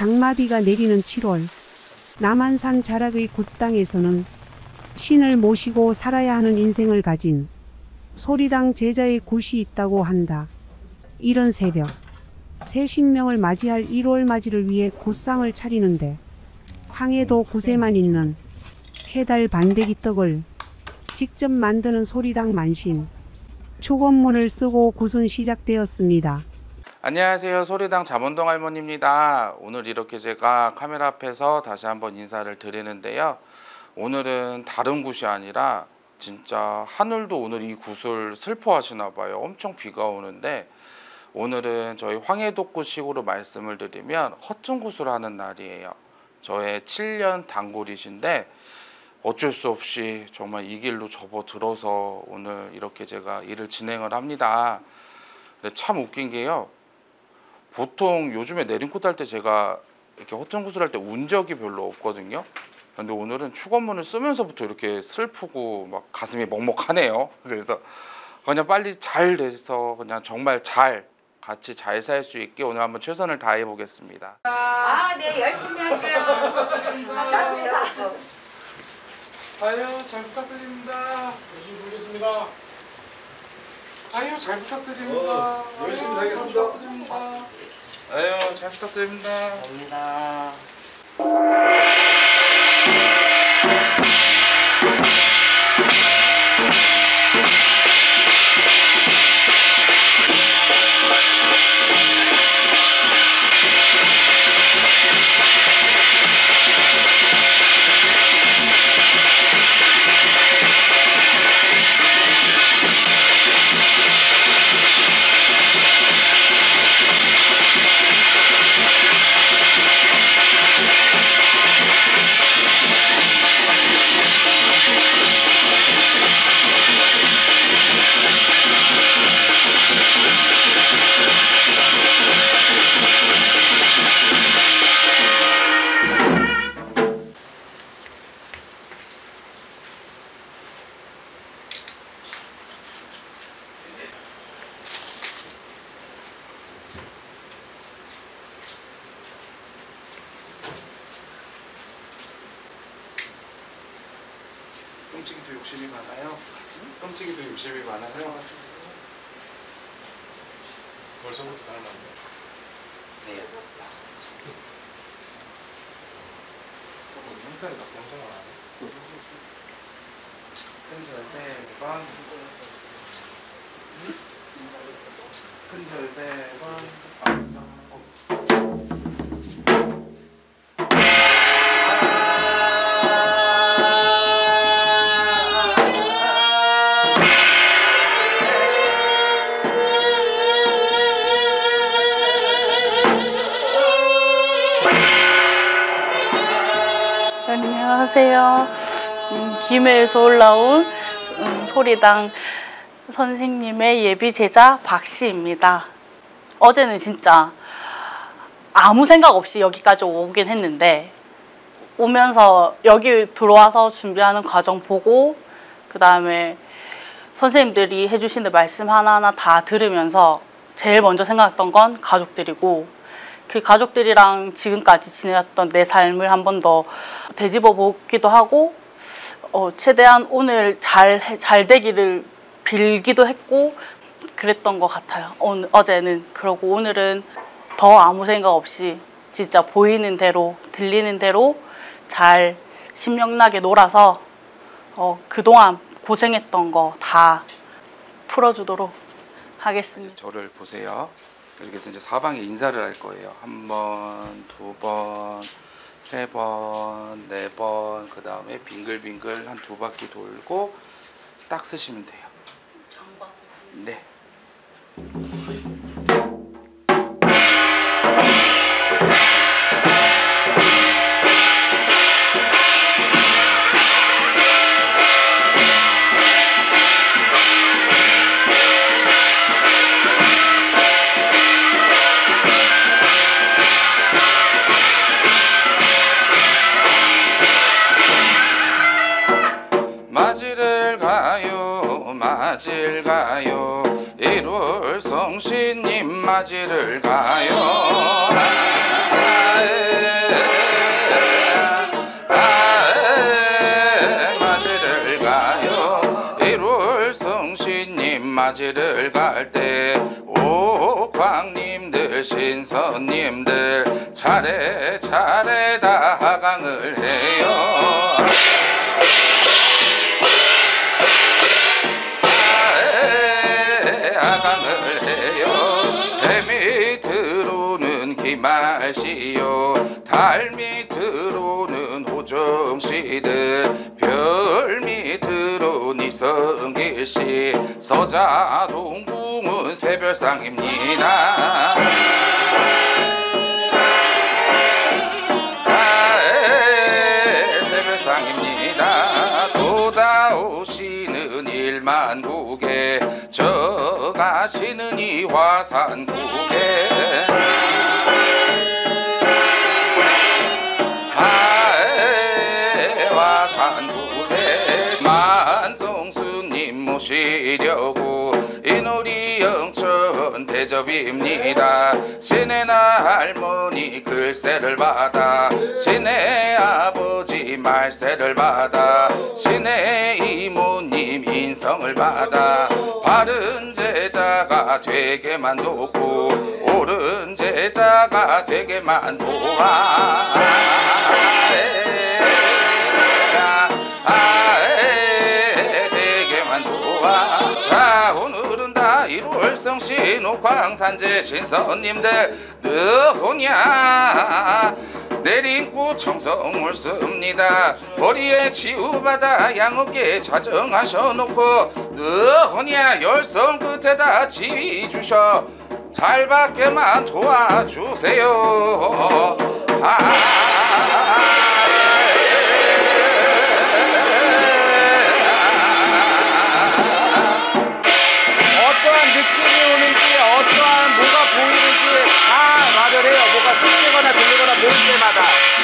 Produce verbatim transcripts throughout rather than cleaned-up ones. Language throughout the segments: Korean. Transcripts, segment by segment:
장마비가 내리는 칠월, 남한산 자락의 굿당에서는 신을 모시고 살아야 하는 인생을 가진 소리당 제자의 굿이 있다고 한다. 이른 새벽, 새 신명을 맞이할 일월 맞이를 위해 굿상을 차리는데 황해도 굿에만 있는 해달 반대기 떡을 직접 만드는 소리당 만신, 축원문을 쓰고 굿은 시작되었습니다. 안녕하세요. 소리당 잠원동 할머니입니다. 오늘 이렇게 제가 카메라 앞에서 다시 한번 인사를 드리는데요. 오늘은 다른 굿이 아니라 진짜 하늘도 오늘 이 굿을 슬퍼하시나 봐요. 엄청 비가 오는데 오늘은 저희 황해도 굿식으로 말씀을 드리면 허튼 굿을 하는 날이에요. 저의 칠 년 단골이신데 어쩔 수 없이 정말 이 길로 접어들어서 오늘 이렇게 제가 일을 진행을 합니다. 근데 참 웃긴 게요. 보통 요즘에 내림굿 할 때 제가 이렇게 허튼 굿을 할 때 운 적이 별로 없거든요. 근데 오늘은 축원문을 쓰면서부터 이렇게 슬프고 막 가슴이 먹먹하네요. 그래서 그냥 빨리 잘 돼서 그냥 정말 잘 같이 잘 살 수 있게 오늘 한번 최선을 다해 보겠습니다. 아, 네, 열심히 할게요. 감사합니다. 아유, 잘 부탁드립니다. 열심히 보겠습니다. 아유, 잘 부탁드립니다. 어, 열심히 살겠습니다. 잘 부탁드립니다. 아유, 잘 부탁드립니다. 감사합니다. 끔찍이도 욕심이 많아요. 끔찍이도 욕심이 많아요. 벌써부터 닮았네. 네. 형편이가 검정을 안 해. 큰절 세 번. 큰절 세 번. 안녕하세요. 음, 김해에서 올라온 음, 소리당 선생님의 예비 제자 박씨입니다. 어제는 진짜 아무 생각 없이 여기까지 오긴 했는데 오면서 여기 들어와서 준비하는 과정 보고 그 다음에 선생님들이 해주시는 말씀 하나하나 다 들으면서 제일 먼저 생각했던 건 가족들이고 그 가족들이랑 지금까지 지내왔던 내 삶을 한 번 더 되짚어 보기도 하고 어, 최대한 오늘 잘, 잘 되기를 빌기도 했고 그랬던 것 같아요. 오늘, 어제는. 그러고 오늘은 더 아무 생각 없이 진짜 보이는 대로 들리는 대로 잘 신명나게 놀아서 어, 그동안 고생했던 거 다 풀어주도록 하겠습니다. 저를 보세요. 이렇게 해서 이제 사방에 인사를 할 거예요. 한 번, 두 번, 세 번, 네 번, 그 다음에 빙글빙글 한 두 바퀴 돌고 딱 쓰시면 돼요. 네. 맞이를 가요 맞을 가요 일월 성신님 맞이를 가요 맞이를 가요 일월 성신님 맞이를 갈 때 옥황님들 신선님들 차례차례 다 하강을 해요 하강을 해요 배 밑으로는 김말씨요 달 밑으로는 호정씨들 별 밑으로는 이성길씨 서자동궁은 새별상입니다 새별상입니다 도다오시는 일만국에 저 가시는 이 화산국에 하에 화산국에 만성수님 모시려고 이놀이 영천 대접입니다 신의 할머니 글쎄를 받아 신의 아버지 말세를 받아 신의 이모님 인성을 받아 바른 제자가 되게만 돕고 옳은 제자가 되게만 도와 되게만 도와 자 오늘은 다 일월 성신 옥황산제 신선님들 너호냐 내림구 청성 옳습니다 머리에 지우받아 양어깨 자정하셔놓고 너호냐 열성 끝에다 지휘 주셔 잘 받게만 도와주세요 아 어떠한 느낌이 오는지 어떠한 뭐가 보이는지 다 말을 해요 뭐가 스치거나 들리거나 보일 때마다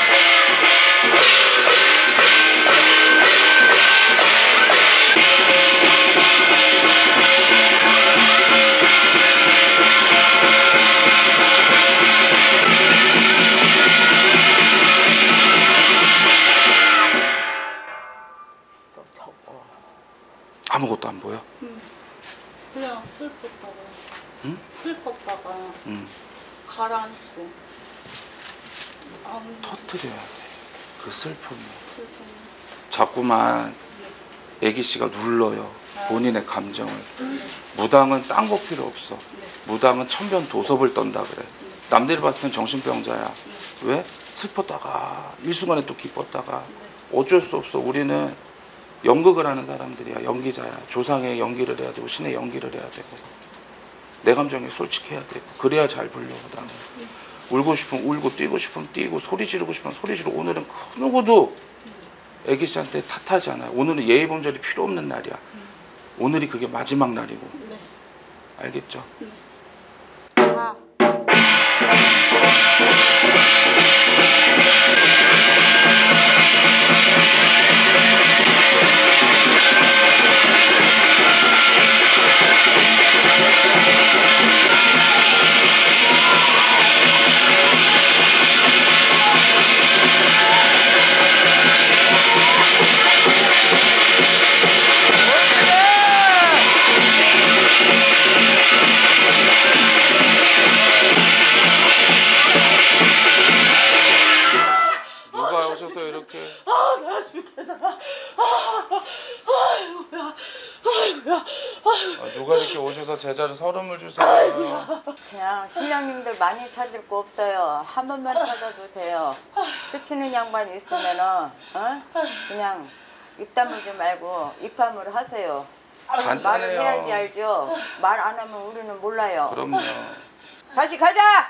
아무것도 안 보여? 응. 그냥 슬펐다가 응? 슬펐다가 응. 가라앉고 아무 터뜨려야 돼 그 슬픔을 슬픔 자꾸만 애기씨가 눌러요 본인의 감정을 무당은 딴 거 필요 없어 무당은 천변 도섭을 떤다 그래 남들이 봤을 땐 정신병자야 왜? 슬펐다가 일순간에 또 기뻤다가 어쩔 수 없어 우리는 연극을 하는 사람들이야 연기자야 조상의 연기를 해야 되고 신의 연기를 해야 되고 내 감정에 솔직해야 되고 그래야 잘 불려 무당은 울고 싶으면 울고 뛰고 싶으면 뛰고 소리 지르고 싶으면 소리 지르고 오늘은 그 누구도 애기씨한테 탓하지 않아요 오늘은 예의범절이 필요 없는 날이야 오늘이 그게 마지막 날이고 네. 알겠죠? 네. 아. 누가 오셔서 이렇게 아, 나 죽겠다. 아, 아이고야, 아이고야, 아이고. 아, 누가 이렇게 오셔서 제자를 서름을 주세요 그냥 신령님들 많이 찾을 거 없어요. 한 번만 찾아도 돼요. 스치는 양반 있으면은 어? 그냥 입 다물지 말고 입함으로 하세요. 말을 간단해요 해야지 알죠. 말 안 하면 우리는 몰라요. 그럼요 다시 가자.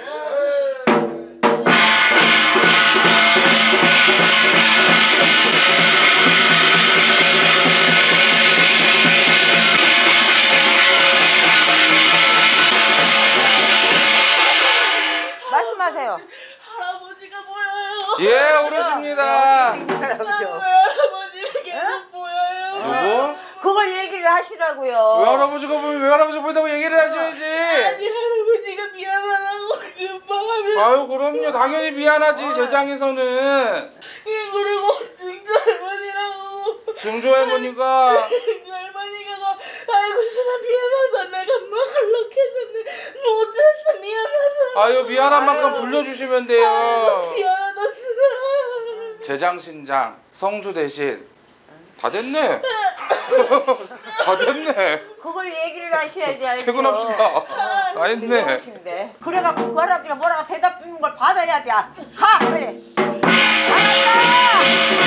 말씀하세요. 할아버지가 보여요. 예 오르십니다 할아버지. 할아버지가 계속 보여요. 누구? 그걸 얘기를 하시라고요. 외할아버지가 보면 외할아버지가 보인다고 얘기를 하셔야지. 아니 할아버지가 미안하다고 금방 하면. 아유 그럼요 당연히 미안하지 제장에서는. 예, 그리고 증조 할머니라고. 증조 할머니가 증조 할머니가 아이고 수나 미안하다 내가 막 연락했는데 못해서 미안하다. 아유 미안한 만큼 불려주시면 돼요. 미안하다 수나. 제장신장 성수 대신 다 됐네. 다 됐네. 그걸 얘기를 하셔야지 알죠. 퇴근합시다. 다 했네. 대단하신데. 그래갖고 그 할아버지가 뭐라고 대답 주는 걸 받아야 돼. 가 빨리. 나간다.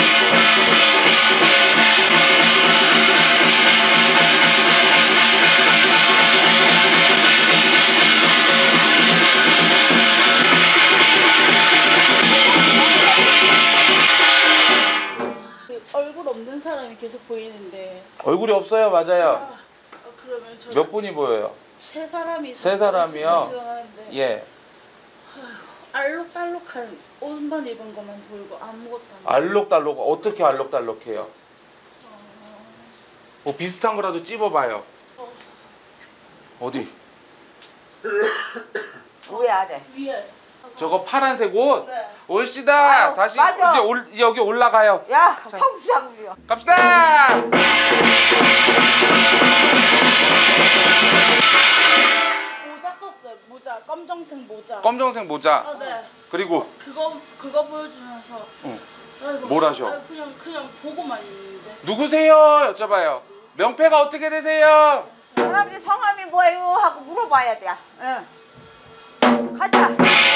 얼굴 없는 사람이 계속 보이는데. 얼굴이 없어요 맞아요. 아, 그러면 저 몇 분이 보여요? 세 사람이 세 사람이요? 진짜 싫어하는데 예. 알록달록한 옷만 입은 것만 보이고 아무것도 안 알록달록 어떻게 알록달록해요? 뭐 비슷한 거라도 찝어봐요. 어디? 위에 아래. 위에. 저거 파란색 옷? 네. 올시다. 아유, 다시 맞아. 이제 올, 여기 올라가요. 야 성수장구요. 갑시다. 모자 썼어요. 모자 검정색 모자. 검정색 모자. 아 네. 그리고 그거 그거 보여주면서. 응. 아이고, 뭘 하셔? 아이고, 그냥 그냥 보고만 있는데. 누구세요? 여쭤봐요. 명패가 어떻게 되세요? 할아버지 성함이 뭐예요? 하고 물어봐야 돼. 응. 가자.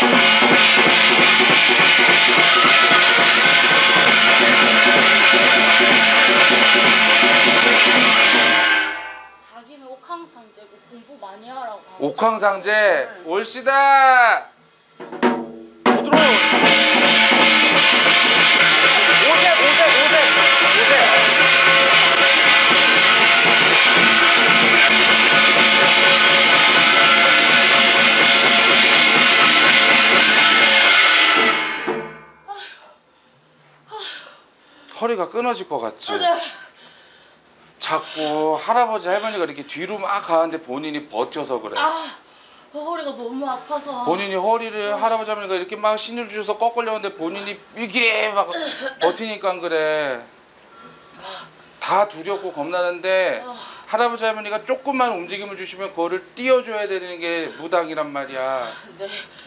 자기는 옥황상제고 공부 많이 하라고 하고. 옥황상제 올시다. 어디로? 오세 오세 오세 오세. 허리가 끊어질 것 같지? 아, 네. 자꾸 할아버지 할머니가 이렇게 뒤로 막 가는데 본인이 버텨서 그래. 아 허리가 너무 아파서. 본인이 허리를 할아버지 할머니가 이렇게 막 신을 주셔서 꺾으려는데 본인이 이게 막 버티니까 그래. 다 두렵고 겁나는데 할아버지 할머니가 조금만 움직임을 주시면 그거를 띄워줘야 되는 게 무당이란 말이야. 네.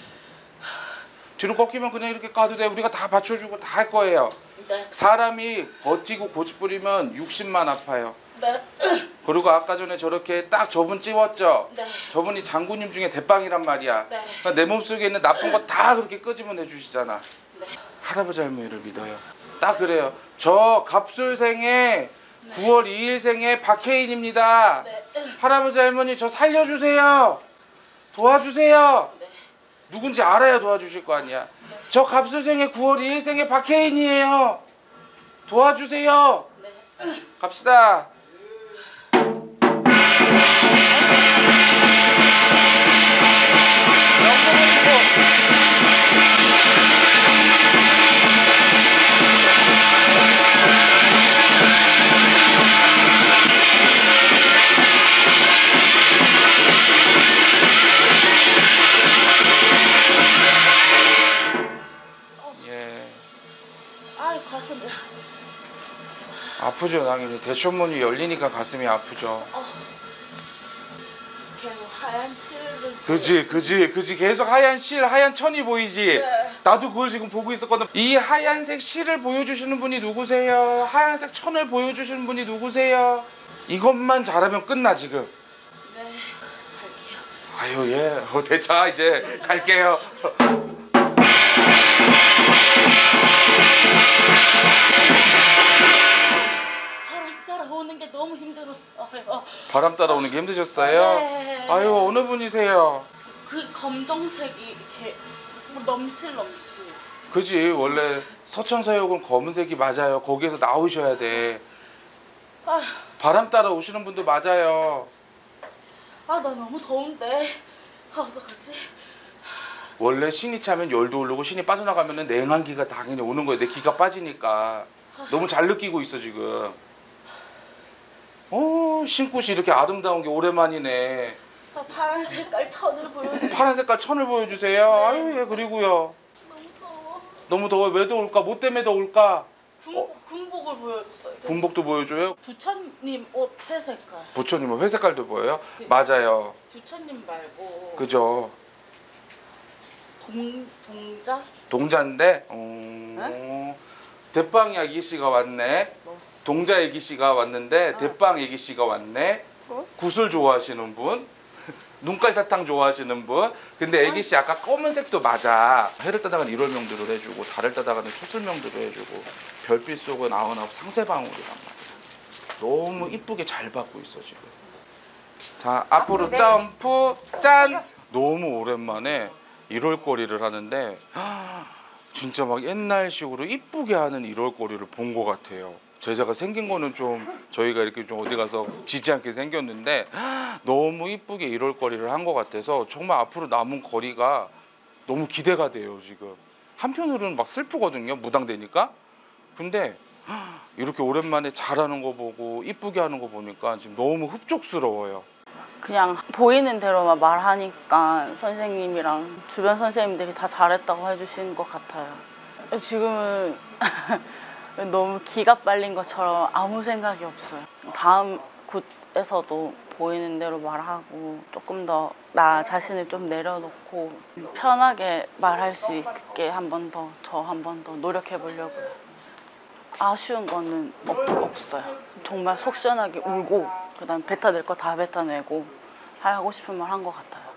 뒤로 꺾이면 그냥 이렇게 가도 돼. 우리가 다 받쳐주고 다 할 거예요. 네. 사람이 버티고 고집부리면 육십만 아파요. 네. 그리고 아까 전에 저렇게 딱 저분 찝었죠? 네. 저분이 장군님 중에 대빵이란 말이야. 네. 그러니까 내 몸속에 있는 나쁜 거 다 그렇게 끄집어 내주시잖아. 네. 할아버지 할머니를 믿어요. 딱 그래요. 저 갑술생의 구월 이일생의 박혜인입니다. 네. 할아버지 할머니 저 살려주세요. 도와주세요. 네. 누군지 알아야 도와주실 거 아니야. 저 갑술생의 구월 이일생의 박혜인이에요. 도와주세요. 네. 갑시다. 예. 아 가슴. 아프죠 당연히. 대천문이 열리니까 가슴이 아프죠. 계속 하얀 실을. 그지 그지 그지 계속 하얀 실 하얀 천이 보이지. 네. 나도 그걸 지금 보고 있었거든. 이 하얀색 실을 보여주시는 분이 누구세요? 하얀색 천을 보여주시는 분이 누구세요? 이것만 잘하면 끝나 지금. 네. 갈게요. 아유 예. 어, 대차 이제 갈게요. 바람 따라오는 게 너무 힘들었어요. 바람 따라오는 게 힘드셨어요? 네. 아유 어느 분이세요? 그 검정색이 이렇게 넘실 넘실. 그지 원래 서천서역은 검은색이 맞아요. 거기에서 나오셔야 돼. 아, 바람 따라 오시는 분도 맞아요. 아, 나 너무 더운데. 아, 어떡하지? 원래 신이 차면 열도 오르고 신이 빠져나가면 냉한기가 당연히 오는 거예요. 내 기가 빠지니까. 너무 잘 느끼고 있어 지금. 어 아유 신굿이 이렇게 아름다운 게 오랜만이네. 아, 파란 색깔 천을 보여주세요. 파란 색깔 천을 보여주세요. 아유 예 그리고요. 너무 더워. 너무 더워. 왜 더울까? 뭐 때문에 더울까? 군, 어? 군복을 보여줬어요. 군복도 보여줘요. 부처님 옷 회색깔. 부처님은 회색깔도 보여요? 맞아요. 부처님 말고 그죠. 동 동자? 동자인데 어... 대빵 아기씨가 왔네. 뭐? 동자 아기씨가 왔는데 아. 대빵 아기씨가 왔네. 뭐? 굿을 좋아하시는 분. 눈깔 사탕 좋아하시는 분. 근데 아기씨 아까 검은색도 맞아. 해를 따다가는 일월명들을 해주고 달을 따다가는 초슬명들을 해주고 별빛 속은 아흔아홉 상세방울이란 말이야. 너무 이쁘게 잘 받고 있어 지금. 자 앞으로 네. 점프 짠. 너무 오랜만에 일월거리를 하는데 진짜 막 옛날식으로 이쁘게 하는 일월거리를 본 것 같아요. 제자가 생긴 거는 좀 저희가 이렇게 좀 어디 가서 지지 않게 생겼는데 너무 이쁘게 일월거리를 한 것 같아서 정말 앞으로 남은 거리가 너무 기대가 돼요 지금. 한편으로는 막 슬프거든요 무당되니까. 근데 이렇게 오랜만에 잘하는 거 보고 이쁘게 하는 거 보니까 지금 너무 흡족스러워요. 그냥 보이는 대로만 말하니까 선생님이랑 주변 선생님들이 다 잘했다고 해주시는 것 같아요. 지금은 너무 기가 빨린 것처럼 아무 생각이 없어요. 다음 굿에서도 보이는 대로 말하고 조금 더 나 자신을 좀 내려놓고 편하게 말할 수 있게 한 번 더, 저 한 번 더 노력해 보려고요. 아쉬운 거는 없, 없어요. 정말 속 시원하게 울고 그다음 뱉어낼 거 다 뱉어내고 하고 싶은 말 한 것 같아요.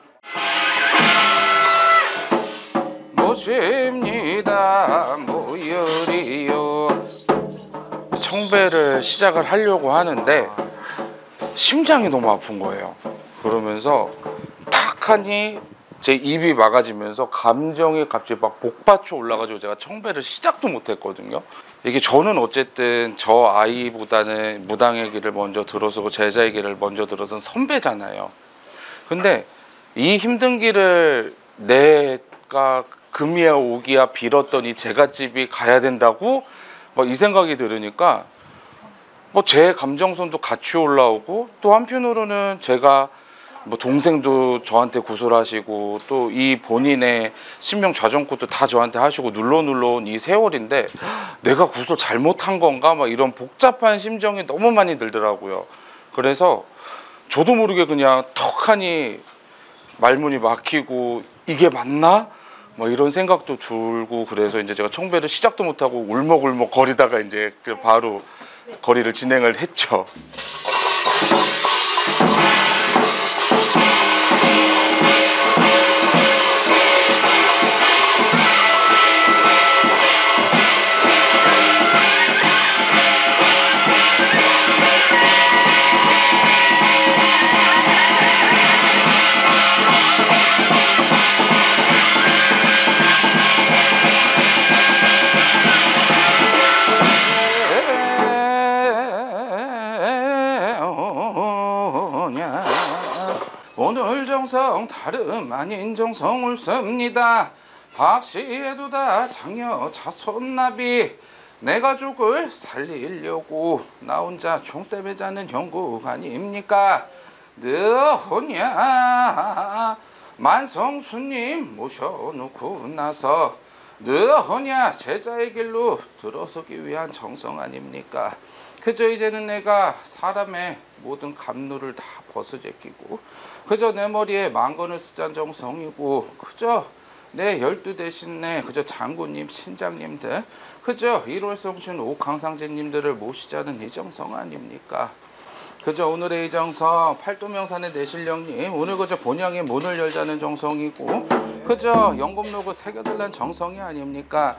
모십니다 모여리요. 청배를 시작을 하려고 하는데 심장이 너무 아픈 거예요. 그러면서 탁 하니 제 입이 막아지면서 감정이 갑자기 막 복받쳐 올라가지고 제가 청배를 시작도 못했거든요. 이게 저는 어쨌든 저 아이보다는 무당의 길을 먼저 들어서고 제자의 길을 먼저 들어선 선배잖아요. 근데 이 힘든 길을 내가 금이야 오기야 빌었던 이 제갓집이 가야 된다고 막 이 생각이 들으니까 뭐 제 감정선도 같이 올라오고 또 한편으로는 제가 뭐 동생도 저한테 구슬하시고 또 이 본인의 신명 좌정꽃도 다 저한테 하시고 눌러 눌러온 이 세월인데 내가 구슬 잘못한 건가 막 이런 복잡한 심정이 너무 많이 들더라고요. 그래서 저도 모르게 그냥 턱하니 말문이 막히고 이게 맞나? 뭐 이런 생각도 들고 그래서 이제 제가 청배를 시작도 못하고 울먹울먹 거리다가 이제 바로 거리를 진행을 했죠. 오늘 정성 다름 아닌 정성을 씁니다. 박씨에도 다 장여 자손나비 내 가족을 살리려고 나 혼자 총대 매자는 형국 아닙니까? 너호냐 만성수님 모셔놓고 나서 너호냐 제자의 길로 들어서기 위한 정성 아닙니까? 그저 이제는 내가 사람의 모든 감노를 다 벗어제끼고 그저 내 머리에 망건을 쓰잔 정성이고 그저 내 열두 대신에 그저 장군님 신장님들 그저 일월성신 옥황상제님들을 모시자는 이 정성 아닙니까? 그저 오늘의 이 정성 팔도명산의 내실령님 오늘 그저 본향의 문을 열자는 정성이고 그저 영검로그 새겨달라는 정성이 아닙니까?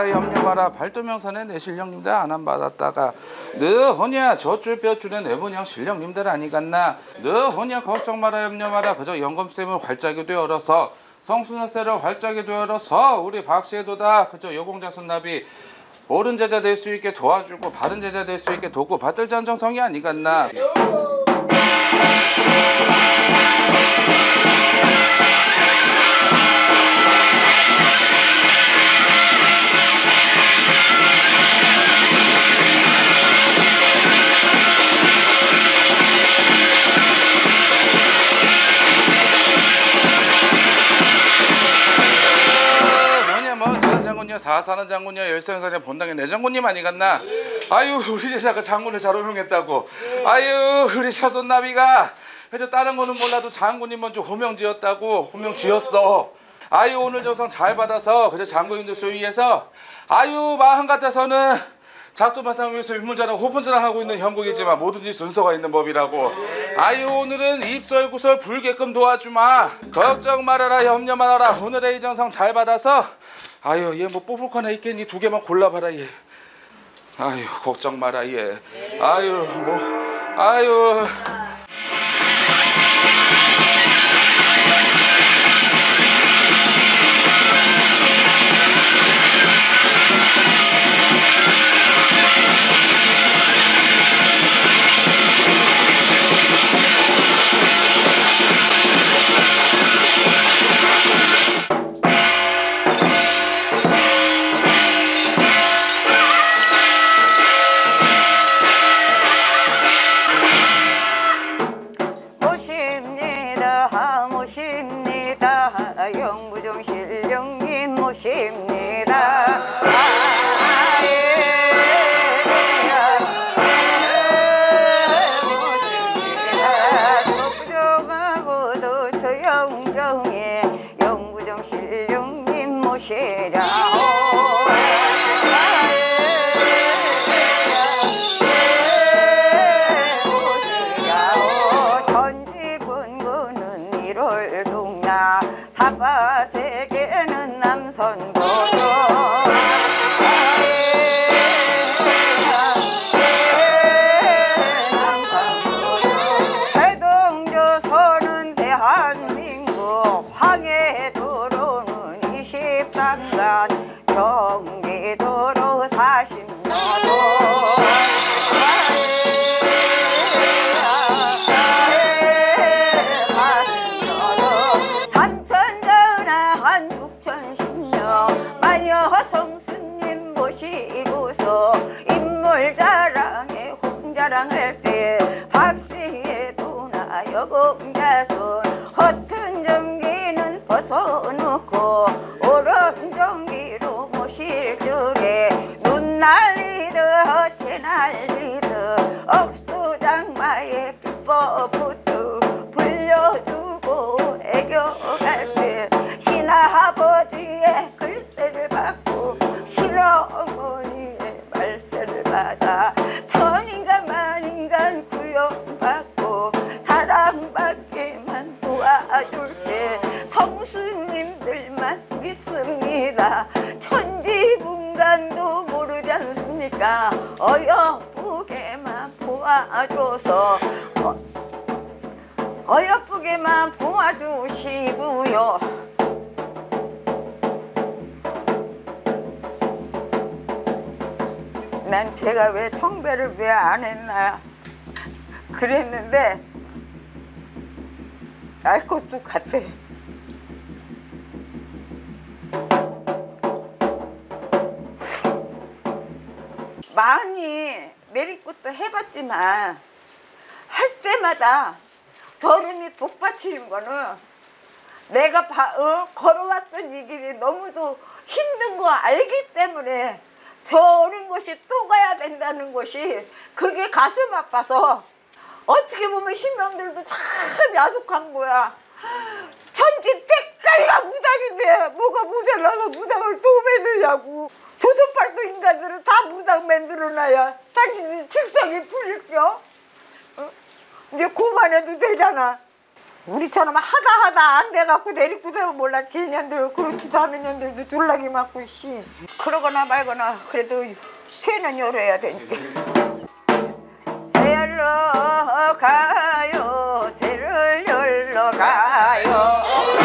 마라 염려 마라 발도명산에 내 실령님들 안안 받았다가 너 허냐 저줄 뼈줄에 내분양 실령님들 아니겠나 너 허냐 걱정 마라 염려 마라 그저 영검쌤을 활짝이 되어서 성수너세를 활짝이 되어서 우리 박씨에도다 그저 여공자손나비 옳은 제자 될 수 있게 도와주고 바른 제자 될 수 있게 돕고 받들 잔정성이 아니겠나. 사사는 장군이야 열성산의 본당의 내장군님 아니겠나. 아유 우리 제자가 장군을 잘 호명했다고. 아유 우리 자손나비가 그저 다른 거는 몰라도 장군님 먼저 호명 지었다고 호명 지었어. 아유 오늘 정성 잘 받아서 그저 장군님들 소위에서 아유 마음 같아서는 작두마상 위해서 윗문자랑 호분자랑 하고 있는 형국이지만 뭐든지 순서가 있는 법이라고. 아유 오늘은 입설구설 불게끔 도와주마. 걱정 말아라 염려 말아라. 오늘의 이 정성 잘 받아서 아유 얘 뭐 뽑을 거나 있겠니 두 개만 골라봐라 얘. 아유 걱정 마라 얘. 아유 뭐 아유. 모십니다. 영부종 실령님 모십니다. 부정하고도 저 영정에 영부종 실령님 모시라. 사바세계는 남선도도 대동조선은 대한민국 황해도로는 이십삼 간 경기도로 사십여도 성수님 모시고서 인물자랑에 홍자랑할 때 박씨의 도나 여공자손 허튼 정기는 벗어놓고 오른 정기로 모실 적에 눈 날리듯 어째 날리듯 억수장마의 비법부터 불려주고 애교갈 때 신아버지의 글쎄를 받고 신어머니의 말세를 받아 천인간 만인간 구원받고 사랑받게만 도와줄게 성수님들만 믿습니다. 천지분간도 모르지 않습니까? 어여쁘게만 보아줘서 어, 어여쁘게만 보아주시고요. 난 제가 왜 청배를 왜 안 했나 그랬는데 알 것도 같아. 많이 내리꽃도 해봤지만 할 때마다 서름이 복받치는 거는 내가 바, 어, 걸어왔던 이 길이 너무도 힘든 거 알기 때문에 저 어린 곳이 또 가야 된다는 것이 그게 가슴 아파서 어떻게 보면 신명들도 참 야속한 거야. 천지 때까지가 무당인데 뭐가 모자라서 무당을 또 만드냐고. 조선팔도 인간들은 다 무당 만들어놔야 당신이 직성이 풀릴겨. 어? 이제 그만해도 되잖아. 우리처럼 하다 하다 안 돼갖고 내리고서 몰라 개년들 그렇지도 않은 년들도 둘락이 맞고 씨 그러거나 말거나 그래도 새는 열어야 되니까 새 열러 가요 새를 열러 가요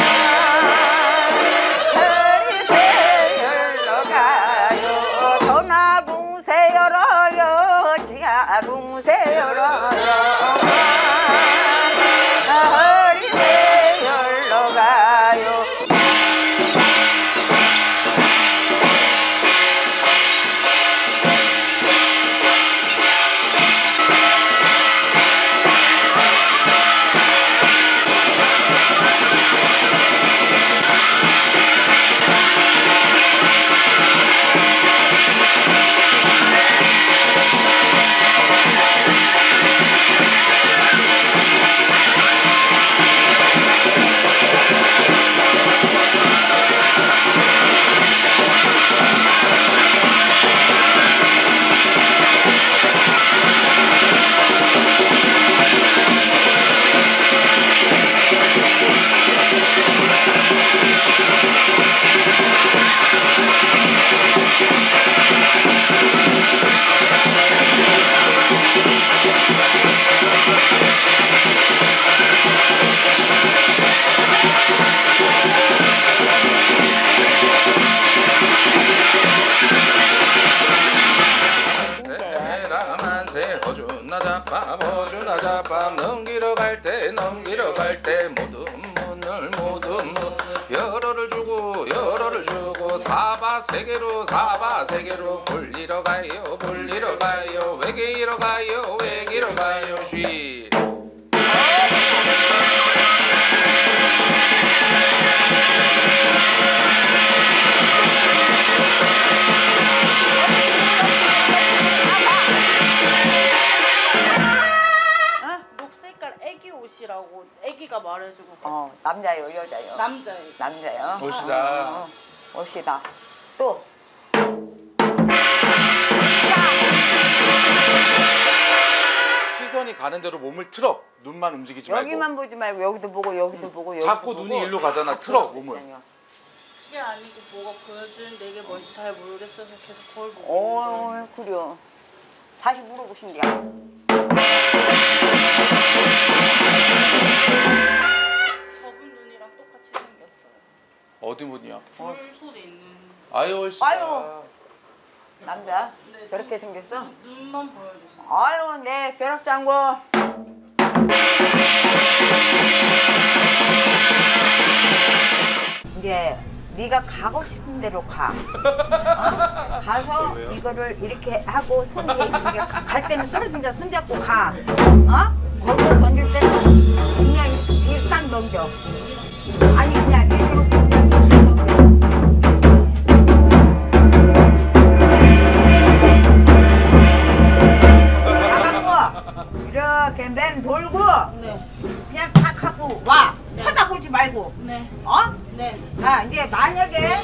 새 열러 가요 전화궁 새 열어요 지하궁 새 열어요 잡아보주나 잡아 넘기러 갈 때 넘기러 갈 때 모든 문을 모든 문 열어를 주고 열어를 주고 사바 세계로 사바 세계로 불리러 가요 불리러 가요 외계이러 가요 외계이러 가요 쉬 옷이라고 애기가 말해주고 어 남자요 여자요? 남자예요. 남자요. 옷이다. 어, 어, 옷이다. 또 시선이 가는 대로 몸을 틀어 눈만 움직이지 말고 여기만 보지 말고 여기도 보고 여기도 보고 여기도 자꾸 보고. 눈이 일로 가잖아. 틀어 몸을. 그게 아니고 뭐가 보여주는데 이게 뭔지 잘 모르겠어서 계속 거울 보고 어 있는 거예요. 그래요. 다시 물어보신대요. 저분 눈이랑 똑같이 생겼어요. 어디 문이야? 불 소리 있는. 아유 얼씨. 아유. 남자? 네, 저렇게 생겼어? 눈, 눈만 보여주세요. 아유 네 벼락장구. 이제 네가 가고 싶은 대로 가. 어? 가서 이거를 이렇게 하고 손 이제 갈 때는 떨어진다 손 잡고 가. 어? 거기서 던질 때는 그냥 이렇게 딱 넘겨. 아니 그냥 이렇게 가갖고 이렇게 맨 돌고 네. 그냥 탁 하고 와. 쳐다보지 말고. 네. 어? 네. 자 이제 만약에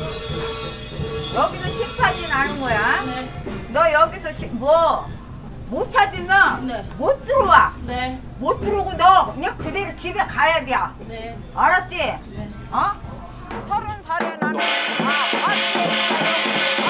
여기서 심판이 나는 거야. 네. 너 여기서 뭐 못 찾으면 네. 못 들어와. 네. 못 들어오고 너 그냥 그대로 집에 가야 돼. 네. 알았지? 네. 어? 서른 살에 나는 아 맞지.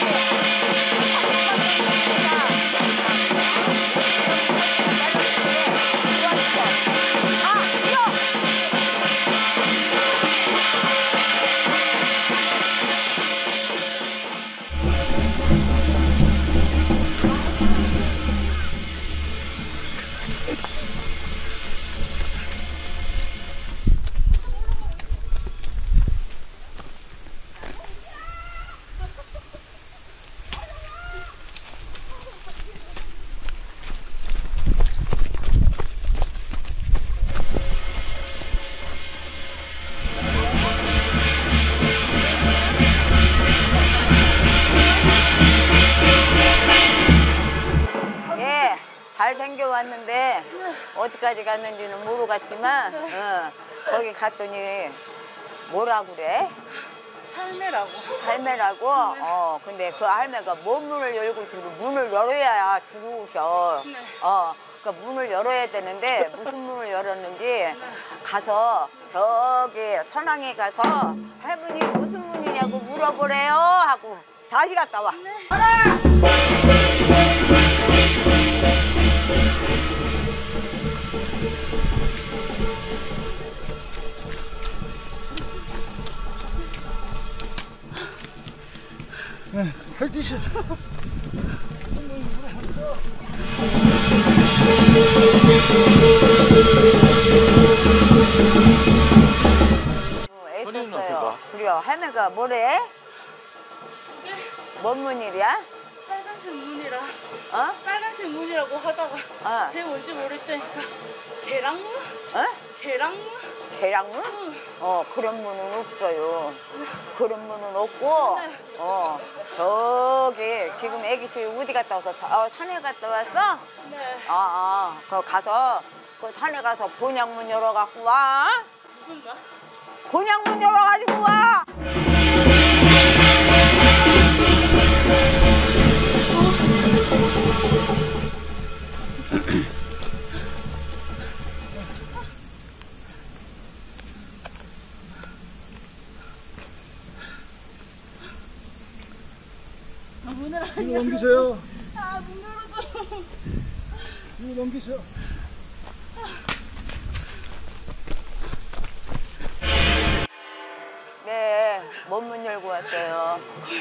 예, 잘 생겨왔는데 어디까지 갔는지는 모르겠지만 어, 거기 갔더니 뭐라 그래? 할매라고. 할매라고? 어, 근데 그 할매가 뭔 문을 열고 들어 문을 열어야 들어오셔. 네. 어, 그 문을 열어야 되는데 무슨 문을 열었는지 가서 저기 선왕에 가서 할머니 무슨 문이냐고 물어보래요 하고 다시 갔다 와. 네, 살찌시. 애썼어요. 그래요. 할머니가 뭐래? 뭔 문일이야? 빨간색 문이라. 어? 빨간색 문이라고 하다가 어. 그게 뭔지 모를 때니까 계량문? 어? 계량문? 계량문? 어, 그런 문은 없어요. 그런 문은 없고, 어, 저기 지금 애기씨 어디 갔다 와서 저 산에 갔다 왔어? 네. 아, 아, 그 가서 그 산에 가서 본향문 열어 갖고 와. 무슨 말? 본향문 열어 가지고 와. 문을 안 이거 넘기세요. 아, 문 열어줘. 이거 넘기세요. 네, 뭔 문 열고 왔어요?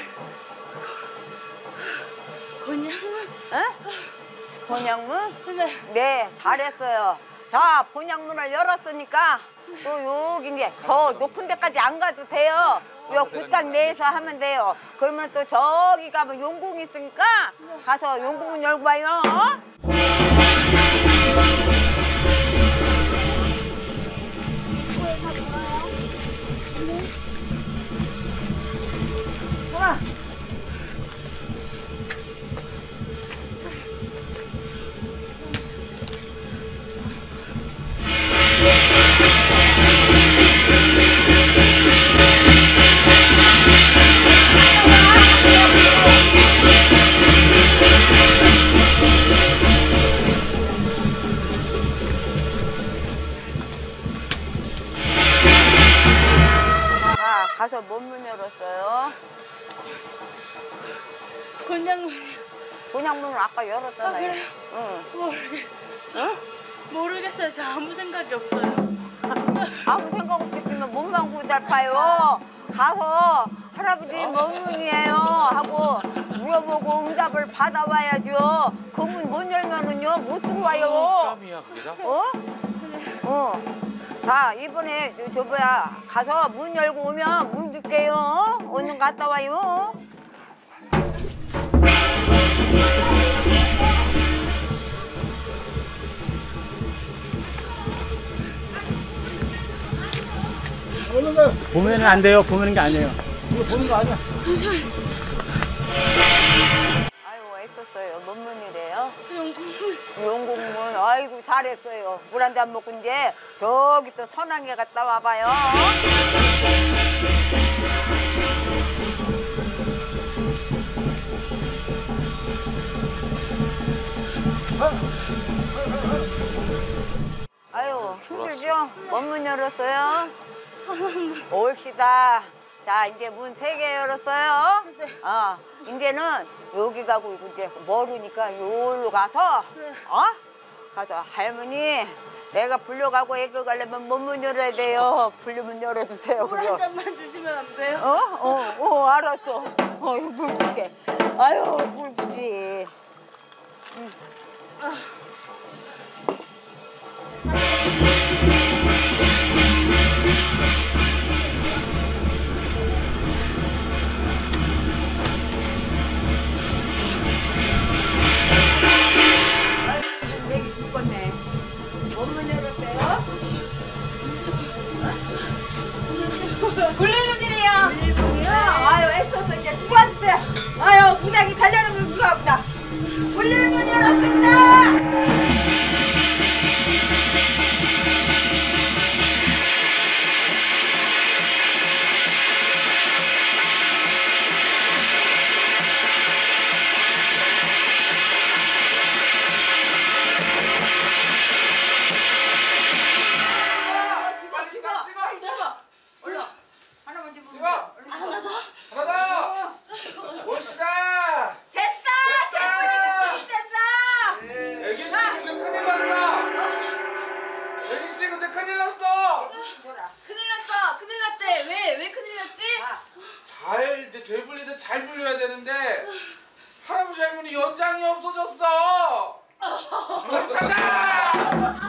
곤양문? 어? 본향문? 네. 네, 잘했어요. 자, 본향문을 열었으니까 또 여기 이제 저 높은 데까지 안 가도 돼요. 요 구땅 내에서 하면 돼요. 그러면 또 저기 가면 용궁 있으니까 가서 용궁문 열고 와요. 아, 가서 뭔 문 열었어요? 곤양문이요. 본향문을 아까 열었잖아요. 아, 그래요? 응. 모르겠, 응? 모르겠어요. 저 아무 생각이 없어요. 아무 생각 없이 그러면 몸만 구달파요. 가서 할아버지 뭔 문이에요 하고 물어보고 응답을 받아와야죠. 그 문 못 열면은요 못 들어와요. 깜이야 그게다? 어? 어. 자 이번에 저 뭐야 가서 문 열고 오면 물 줄게요. 오늘 갔다 와요. 얼른 가요. 보면은 안 돼요. 보면은 게 아니에요. 이거 보는 거 아니야. 아이고 애썼어요. 뭔 문이래요? 용궁문. 용궁문. 아이고 잘했어요. 물 한 잔 먹고 이제 저기 또 선왕에 갔다 와봐요. 아유 힘들죠? 뭔 문 열었어요? 옳시다. 자 이제 문 세 개 열었어요. 어 이제는 여기 가고 이제 멀으니까 여기로 가서 어 가서 할머니 내가 불려가고 애교 가려면 뭔 문 열어야 돼요. 불려문 열어주세요. 물 한 잔만 주시면 안 돼요? 어? 어, 어, 알았어. 어, 물 줄게. 아유, 물 주지. 응. 아이고, 내기 죽겠네. 뭔문 열었대요? 불리는일이요. 일분이요? 아유 애써서 이제 들어왔어요. 아유 무작위 살려는 걸 누가 없다. 불리는 열었습니다. 애기 씨 근데 큰일 났어. 큰일 났어. 큰일 났대. 왜? 왜 큰일 났지? 잘 이제 재 불리듯 잘 불려야 되는데 할아버지 할머니 연장이 없어졌어. 빨리 찾아.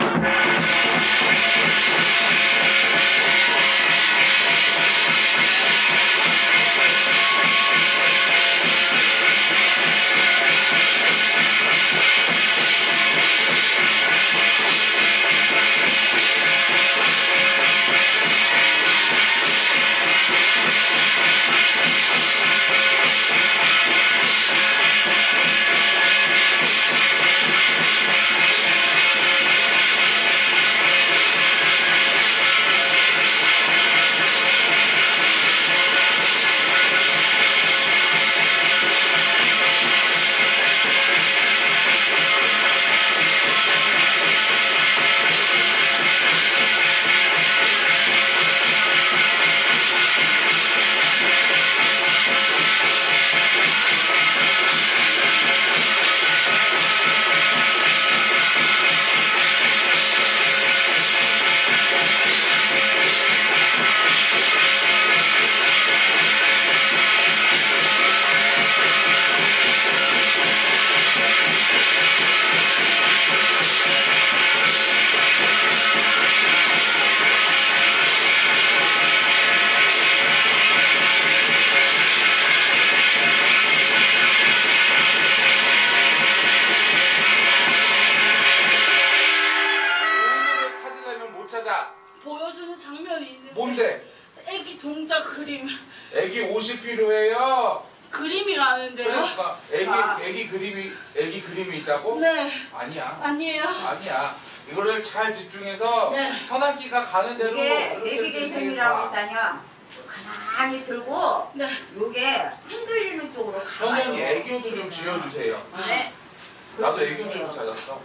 보여주는 장면이 있는데. 뭔데? 애기 동작 그림. 애기 옷이 필요해요. 그림이라는데요? 그러니까 애기 아. 애기 그림이 애기 그림이 있다고? 네. 아니야. 아니에요. 아니야. 이거를 잘 집중해서 네. 선악기가 가는 대로. 이게 이렇게 내비게이션이라고 가. 했잖아요. 가만히 들고 네. 요게 흔들리는 쪽으로 가요. 현영이 애교도 좀 지어주세요. 네. 나도 애교 좀 찾았어.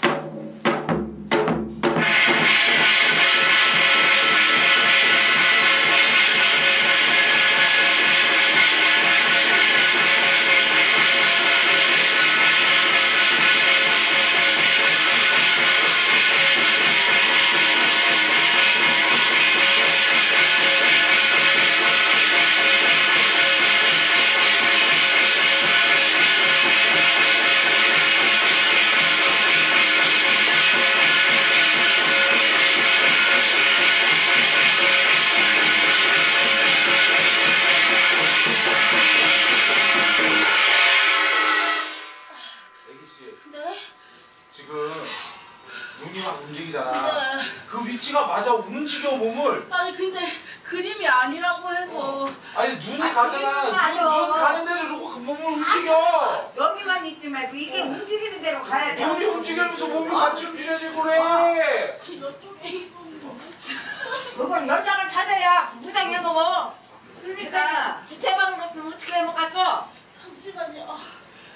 지금 눈이 막 움직이잖아. 네. 그 위치가 맞아. 움직여 몸을. 아니 근데 그림이 아니라고 해서. 아니 눈이 아니, 가잖아. 그림이 눈, 맞아. 눈 가는 데를 놓고 그 몸을 움직여. 여기만 있지 말고 이게 움직이는 대로 가야 돼. 눈이 움직이면서 몸이 같이 움직여지고 그래. 이쪽에 있었는데. 그건 연장을 찾아야 무장해 먹어. 그러니까 부채방은 없으면 어떻게 해 먹겠어? 잠시만요. 아.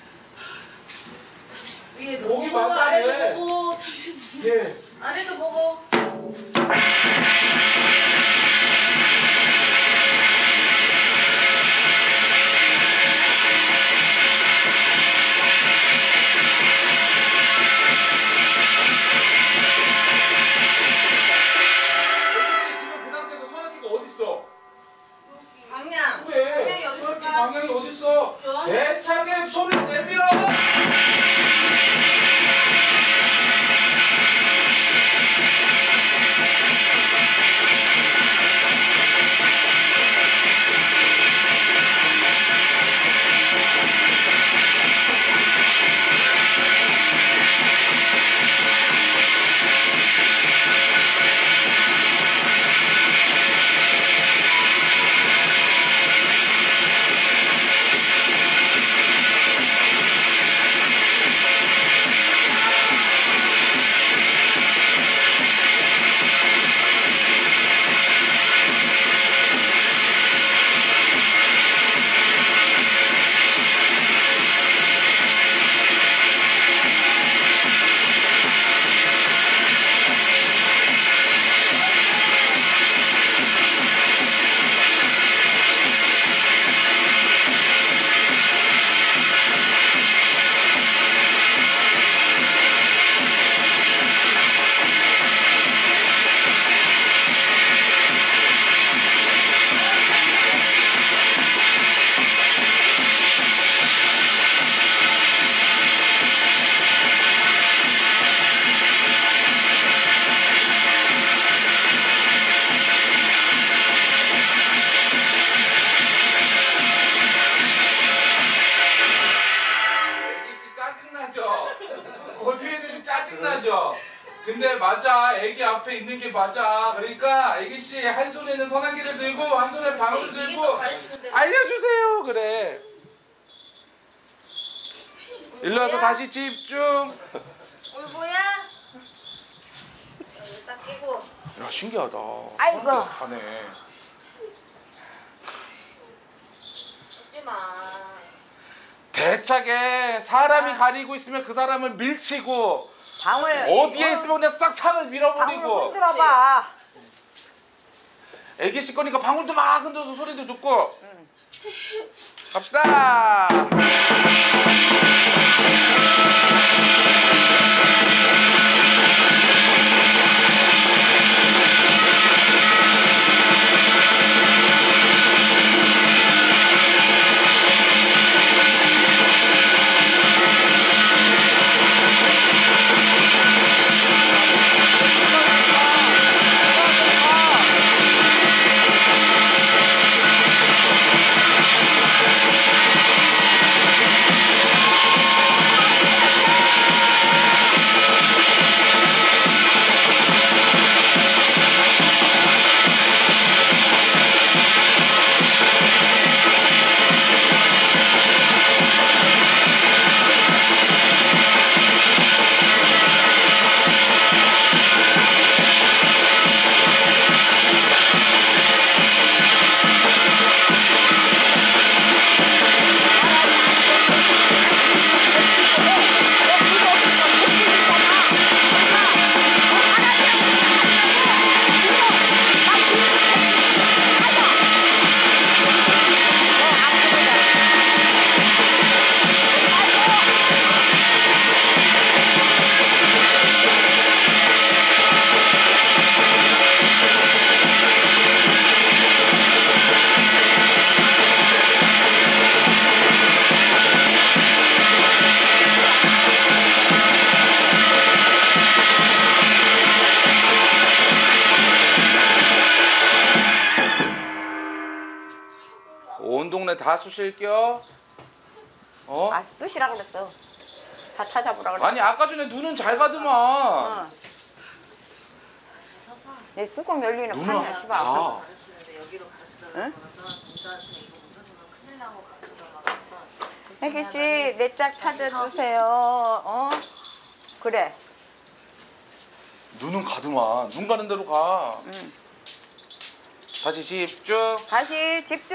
위에도 거기 보고, 맞아 아래도 얘. 보고 잠시만요. 예. 아래도 보고. 애기 앞에 있는 게 맞아. 그러니까 애기 씨 한 손에는 선한기를 들고 한 손에 방울을 들고 알려주세요. 그래. 일로 와서 다시 집중. 울보야. 딱 끼고. 야 신기하다. 아이고. 하네. 웃지 마. 대차게 사람이 가리고 있으면 그 사람을 밀치고 방울 어디에 있으면 그냥 싹 상을 밀어버리고. 흔들어봐. 애기 씨 거니까 방울도 막 흔들어서 소리도 듣고. 응. 갑시다. 온 동네 다 쑤실겨? 어? 아 쑤시라 그랬어. 다 찾아보라 그랬어. 아니 아까 전에 눈은 잘 가더만. 어. 내 뚜껑 열리는 눈은 판이야 씨발. 아. 응? 혜기 씨, 내 짝 찾아주세요. 어? 그래. 눈은 가더만. 눈 가는 대로 가. 응. 다시 집중. 다시 집중.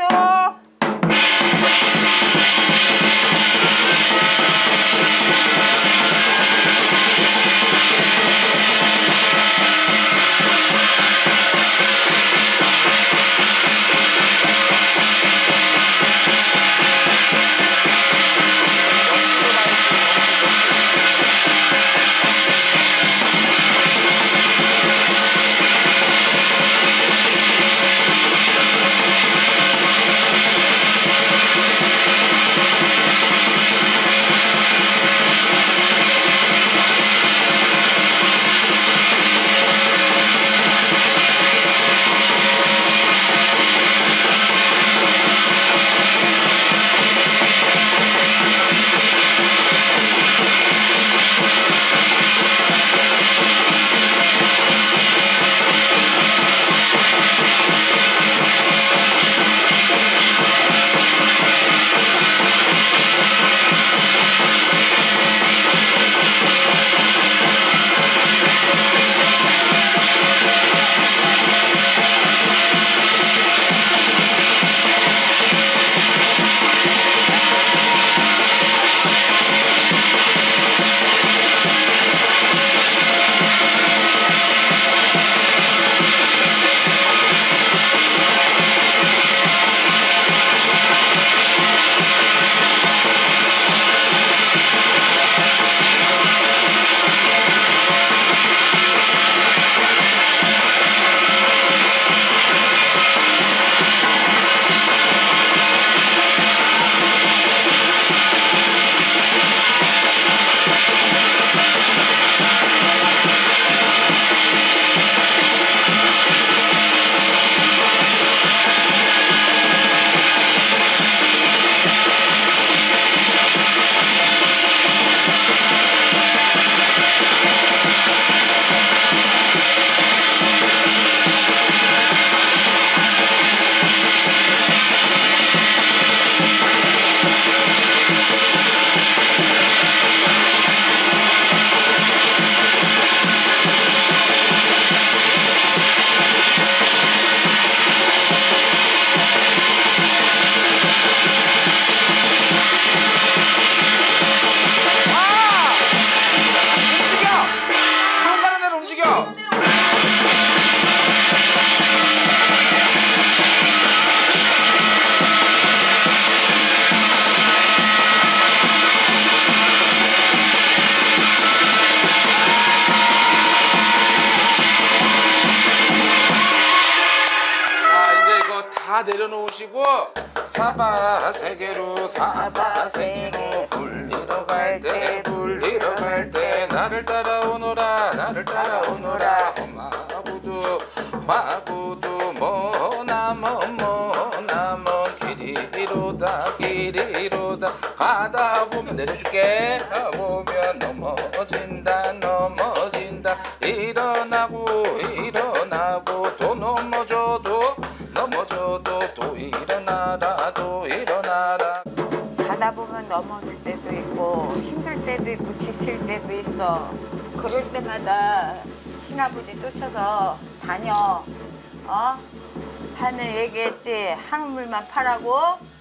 다 내려놓으시고 사바 세계로 사바 세계로 불리러 갈 때 불리러 갈 때 나를 따라오너라 나를 따라오너라 마구두 마구두 머나먼 머나먼 길이로다 길이로다 가다 보면 내려줄게 보면 넘어진다 넘어진다 일어나고 일어나고 또 넘어져도 넘어져도 또 일어나라 또 일어나라. 가다 보면 넘어질 때도 있고 힘들 때도 있고 지칠 때도 있어. 그럴 때마다 신아버지 쫓아서 다녀. 어? 하면 얘기했지. 한우물만 파라고.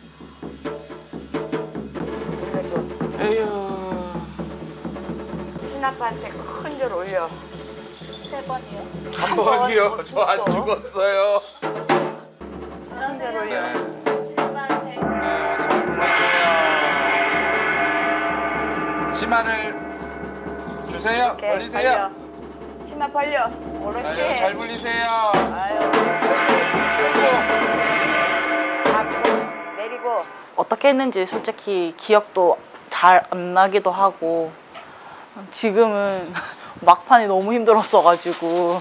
올려줘. 에휴. 신아빠한테 큰 절 올려. 세 번이요? 한 번이요. 저 안 죽었어요. 큰 절 올려. 네. 신아빠한테. 네, 잘 보내주세요. 치마를 주세요. 이렇게 벌리세요. 벌려. 치마 벌려. 옳지. 아유, 잘 불리세요. 아유. 아이고. 잡고 내리고. 어떻게 했는지 솔직히 기억도 잘 안 나기도 하고 지금은 막판이 너무 힘들었어가지고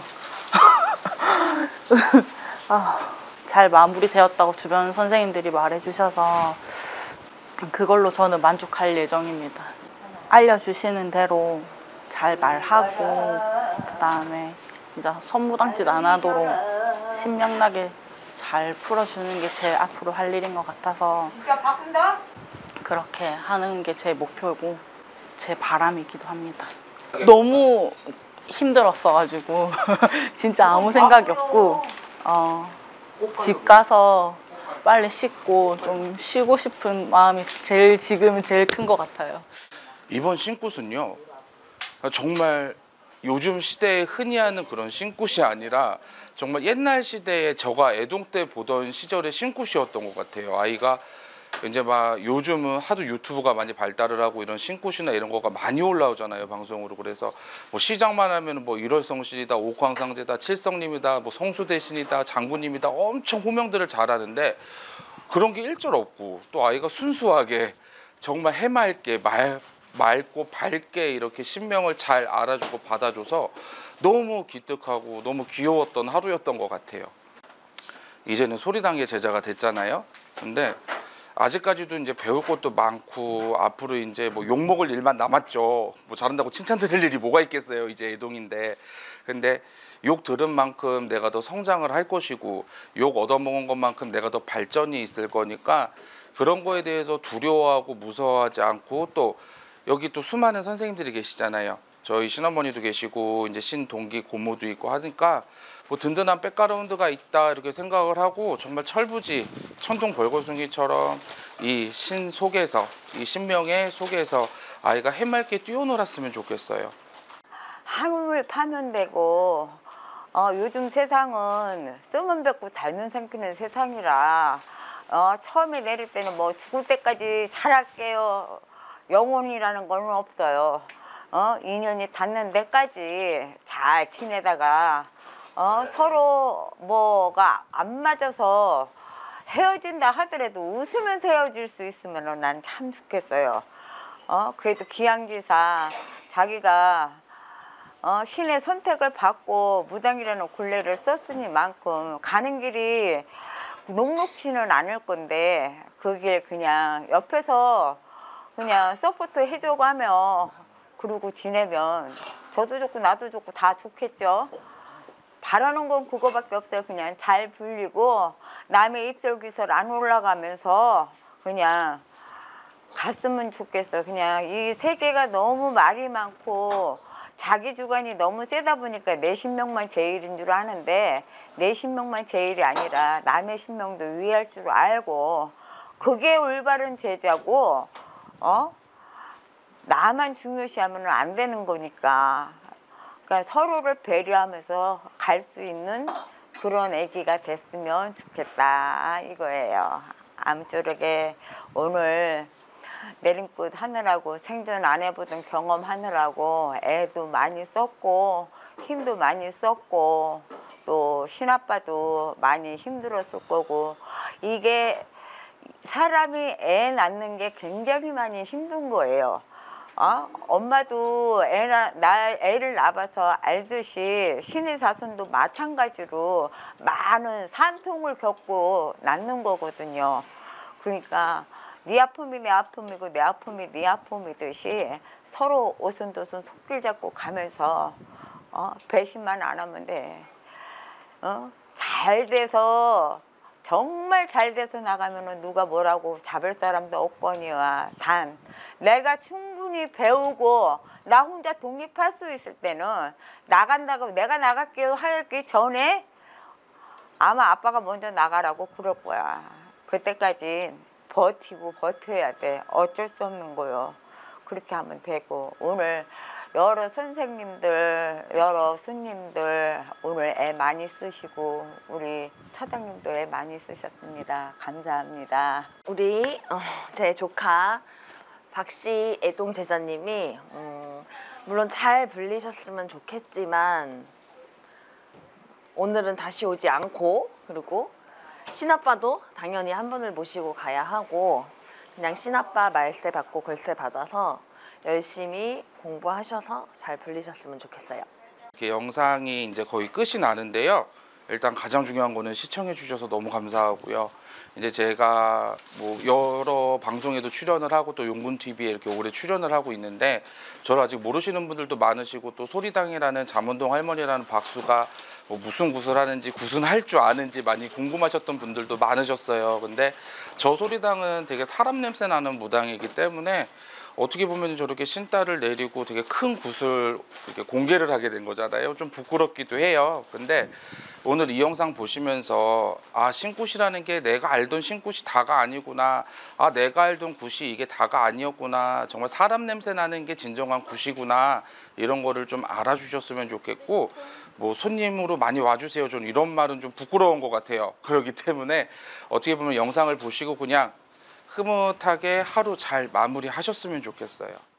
아, 잘 마무리되었다고 주변 선생님들이 말해주셔서 그걸로 저는 만족할 예정입니다. 알려주시는 대로 잘 말하고 그 다음에 진짜 선무당짓 안 하도록 신명나게 잘 풀어주는 게 제 앞으로 할 일인 것 같아서 진짜 바꾼다? 그렇게 하는 게 제 목표고 제 바람이기도 합니다. 너무 힘들었어가지고 진짜 아무 생각이 없고 어, 집 가서 빨리 씻고 좀 쉬고 싶은 마음이 제일 지금은 제일 큰 것 같아요. 이번 신굿은요 정말 요즘 시대에 흔히 하는 그런 신굿이 아니라 정말 옛날 시대에 저가 애동 때 보던 시절의 신굿이었던 것 같아요. 아이가 이제 막 요즘은 하도 유튜브가 많이 발달을 하고 이런 신굿이나 이런 거가 많이 올라오잖아요, 방송으로. 그래서 뭐 시작만 하면 뭐 일월성실이다, 옥황상제다, 칠성님이다, 뭐 성수대신이다, 장군님이다, 엄청 호명들을 잘하는데 그런 게 일절 없고 또 아이가 순수하게 정말 해맑게 말 맑고 밝게 이렇게 신명을 잘 알아주고 받아줘서 너무 기특하고 너무 귀여웠던 하루였던 것 같아요. 이제는 소리당의 제자가 됐잖아요. 근데 아직까지도 이제 배울 것도 많고 앞으로 이제 뭐 욕먹을 일만 남았죠. 뭐 잘한다고 칭찬 드릴 일이 뭐가 있겠어요. 이제 애동인데. 근데 욕 들은 만큼 내가 더 성장을 할 것이고 욕 얻어먹은 것만큼 내가 더 발전이 있을 거니까 그런 거에 대해서 두려워하고 무서워하지 않고 또 여기 또 수많은 선생님들이 계시잖아요. 저희 신어머니도 계시고 이제 신동기 고모도 있고 하니까 뭐 든든한 백그라운드가 있다 이렇게 생각을 하고 정말 철부지 천둥 벌거숭이처럼 이 신 속에서 이 신명의 속에서 아이가 해맑게 뛰어놀았으면 좋겠어요. 한우물 파면 되고 어, 요즘 세상은 쓰면 뱉고 달면 삼키는 세상이라 어, 처음에 내릴 때는 뭐 죽을 때까지 잘할게요. 영혼이라는 건 없어요. 어, 인연이 닿는 데까지 잘 지내다가 어, 서로 뭐가 안 맞아서 헤어진다 하더라도 웃으면서 헤어질 수 있으면 난 참 좋겠어요. 어, 그래도 기양지사 자기가 어, 신의 선택을 받고 무당이라는 굴레를 썼으니만큼 가는 길이 녹록지는 않을 건데 그 길 그냥 옆에서 그냥 서포트 해주고 하면 그러고 지내면 저도 좋고 나도 좋고 다 좋겠죠. 바라는 건 그거밖에 없어요. 그냥 잘 불리고 남의 입설기설 안 올라가면서 그냥 갔으면 좋겠어. 그냥 이 세계가 너무 말이 많고 자기 주관이 너무 세다 보니까 내 신명만 제일인 줄 아는데 내 신명만 제일이 아니라 남의 신명도 위할 줄 알고 그게 올바른 제자고 어? 나만 중요시하면 안 되는 거니까. 그러니까 서로를 배려하면서 갈 수 있는 그런 아기가 됐으면 좋겠다 이거예요. 아무쪼록에 오늘 내림꽃 하느라고 생전 안 해보던 경험 하느라고 애도 많이 썼고 힘도 많이 썼고 또 신아빠도 많이 힘들었을 거고 이게 사람이 애 낳는 게 굉장히 많이 힘든 거예요. 어? 엄마도 애 나, 나, 애를 낳아서 알듯이 신의 자손도 마찬가지로 많은 산통을 겪고 낳는 거거든요. 그러니까 네 아픔이 내 아픔이고 내 아픔이 네 아픔이듯이 서로 오손도손 손길 잡고 가면서 어? 배신만 안 하면 돼. 어? 잘 돼서 정말 잘 돼서 나가면은 누가 뭐라고 잡을 사람도 없거니와 단 내가 충분히 배우고 나 혼자 독립할 수 있을 때는 나간다고 내가 나갈게 하기 전에 아마 아빠가 먼저 나가라고 그럴 거야. 그때까지 버티고 버텨야 돼. 어쩔 수 없는 거요. 그렇게 하면 되고 오늘 여러 선생님들, 여러 손님들 오늘 애 많이 쓰시고 우리 사장님도 애 많이 쓰셨습니다. 감사합니다. 우리 어, 제 조카 박씨 애동 제자님이 음, 물론 잘 불리셨으면 좋겠지만 오늘은 다시 오지 않고 그리고 신아빠도 당연히 한 분을 모시고 가야 하고 그냥 신아빠 말세 받고 글세 받아서 열심히 공부하셔서 잘 불리셨으면 좋겠어요. 이렇게 영상이 이제 거의 끝이 나는데요. 일단 가장 중요한 거는 시청해 주셔서 너무 감사하고요. 이제 제가 뭐 여러 방송에도 출연을 하고 또 용군티비에 이렇게 오래 출연을 하고 있는데 저를 아직 모르시는 분들도 많으시고 또 소리당이라는 잠원동 할머니라는 박수가 뭐 무슨 구슬 하는지 구슬할 줄 아는지 많이 궁금하셨던 분들도 많으셨어요. 근데 저 소리당은 되게 사람 냄새 나는 무당이기 때문에 어떻게 보면 저렇게 신따를 내리고 되게 큰 굿을 이렇게 공개를 하게 된 거잖아요. 좀 부끄럽기도 해요. 근데 오늘 이 영상 보시면서 아 신굿이라는 게 내가 알던 신굿이 다가 아니구나. 아 내가 알던 굿이 이게 다가 아니었구나. 정말 사람 냄새 나는 게 진정한 굿이구나. 이런 거를 좀 알아주셨으면 좋겠고 뭐 손님으로 많이 와주세요. 좀 이런 말은 좀 부끄러운 것 같아요. 그렇기 때문에 어떻게 보면 영상을 보시고 그냥 흐뭇하게 하루 잘 마무리하셨으면 좋겠어요.